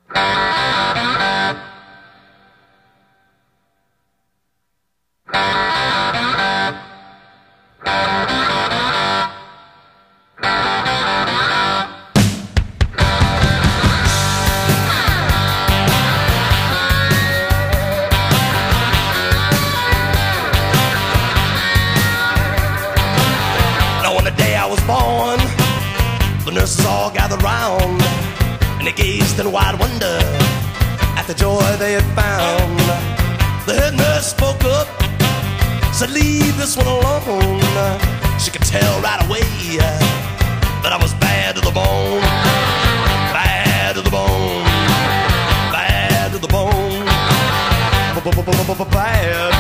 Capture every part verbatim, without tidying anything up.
Born, the nurses all gathered round, and they gazed in wide wonder at the joy they had found. The head nurse spoke up, said, "Leave this one alone." She could tell right away that I was bad to the bone, bad to the bone, bad to the bone, bad, bad,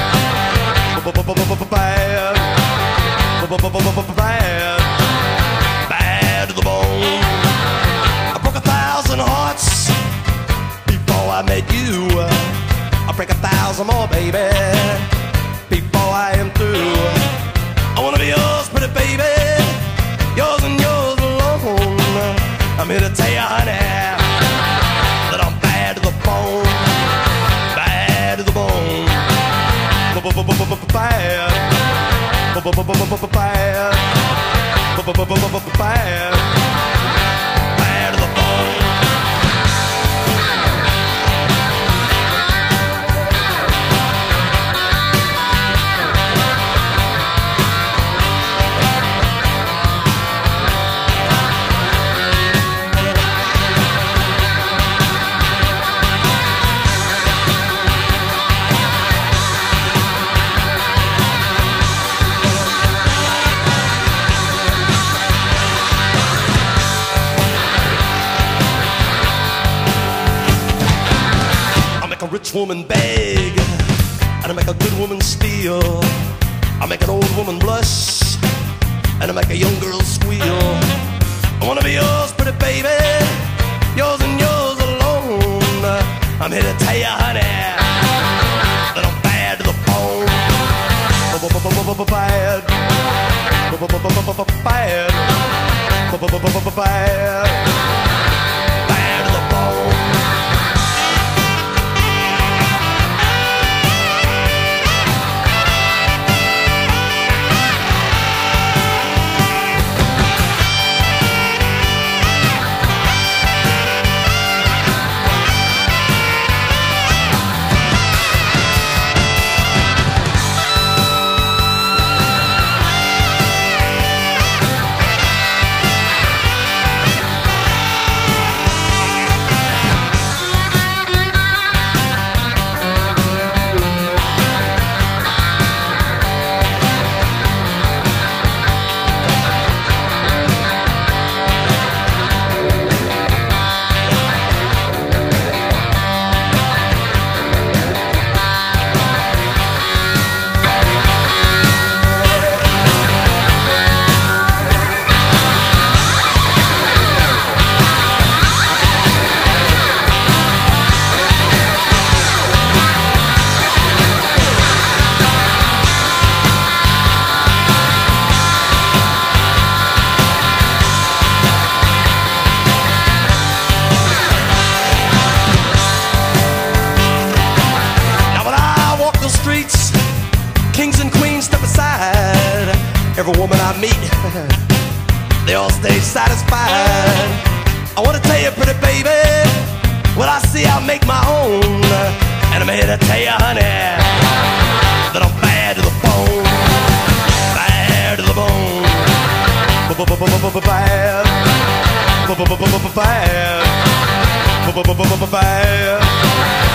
bad, bad. Bad to the bone. I broke a thousand hearts before I met you. I'll break a thousand more, baby, before I am through. I wanna be yours, pretty baby, yours and yours alone. I'm here to tell you, honey, that I'm bad to the bone, bad to the bone, bad, bad. Bad, bad to the bone. A rich woman beg, and I make a good woman steal. I make an old woman blush, and I make a young girl squeal. I wanna be yours, pretty baby, yours and yours alone. I'm here to tell you, honey, that I'm bad to the bone. Bad, bad, bad, bad to the bone. Kings and queens step aside. Every woman I meet, they all stay satisfied. I wanna tell you, pretty baby, what I see I'll make my own. And I'm here to tell you, honey, that I'm bad to the bone, bad to the bone, bad, bad, bad.